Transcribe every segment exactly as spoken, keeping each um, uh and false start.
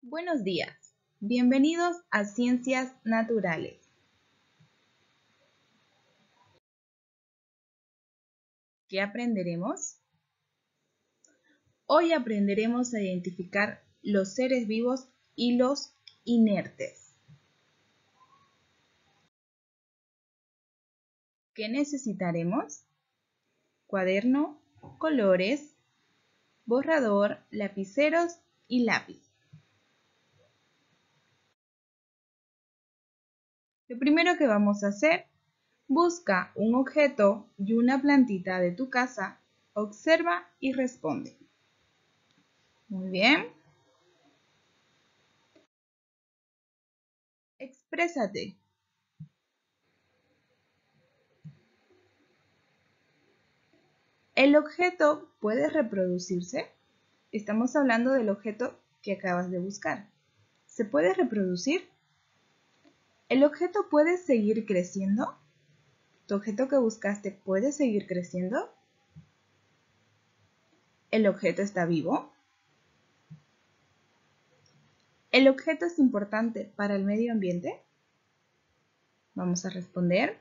Buenos días, bienvenidos a Ciencias Naturales. ¿Qué aprenderemos? Hoy aprenderemos a identificar los seres vivos y los inertes. ¿Qué necesitaremos? Cuaderno, colores, borrador, lapiceros y lápiz. Lo primero que vamos a hacer, busca un objeto y una plantita de tu casa, observa y responde. Muy bien. Exprésate. ¿El objeto puede reproducirse? Estamos hablando del objeto que acabas de buscar. ¿Se puede reproducir? ¿El objeto puede seguir creciendo? ¿Tu objeto que buscaste puede seguir creciendo? ¿El objeto está vivo? ¿El objeto es importante para el medio ambiente? Vamos a responder.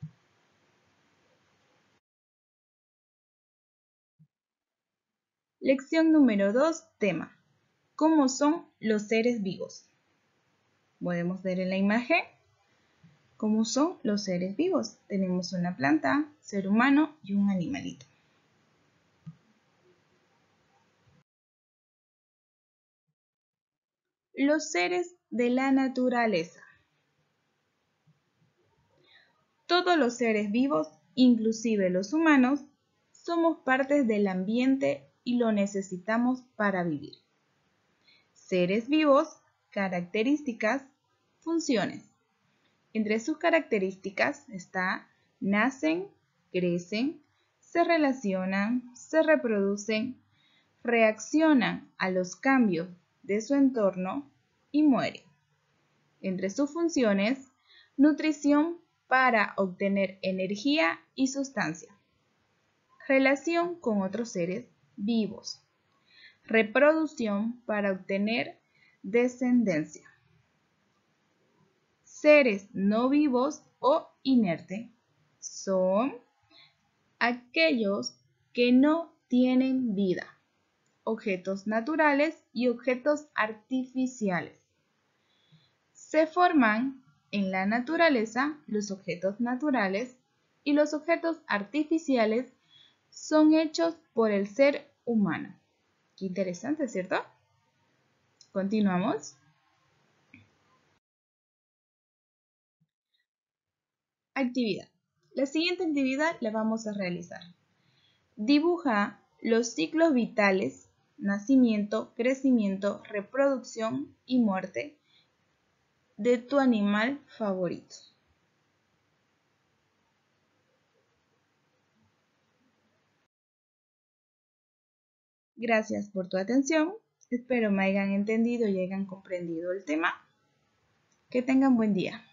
Lección número dos, tema. ¿Cómo son los seres vivos? Podemos ver en la imagen cómo son los seres vivos. Tenemos una planta, ser humano y un animalito. Los seres de la naturaleza. Todos los seres vivos, inclusive los humanos, somos partes del ambiente y lo necesitamos para vivir. Seres vivos, características, funciones. Entre sus características está nacen, crecen, se relacionan, se reproducen, reaccionan a los cambios de su entorno y mueren. Entre sus funciones, nutrición para obtener energía y sustancia, relación con otros seres vivos, reproducción para obtener descendencia. Seres no vivos o inerte son aquellos que no tienen vida, objetos naturales y objetos artificiales. Se forman en la naturaleza los objetos naturales y los objetos artificiales son hechos por el ser humano. Qué interesante, ¿cierto? Continuamos. Actividad. La siguiente actividad la vamos a realizar. Dibuja los ciclos vitales, nacimiento, crecimiento, reproducción y muerte de tu animal favorito. Gracias por tu atención. Espero me hayan entendido y hayan comprendido el tema. Que tengan buen día.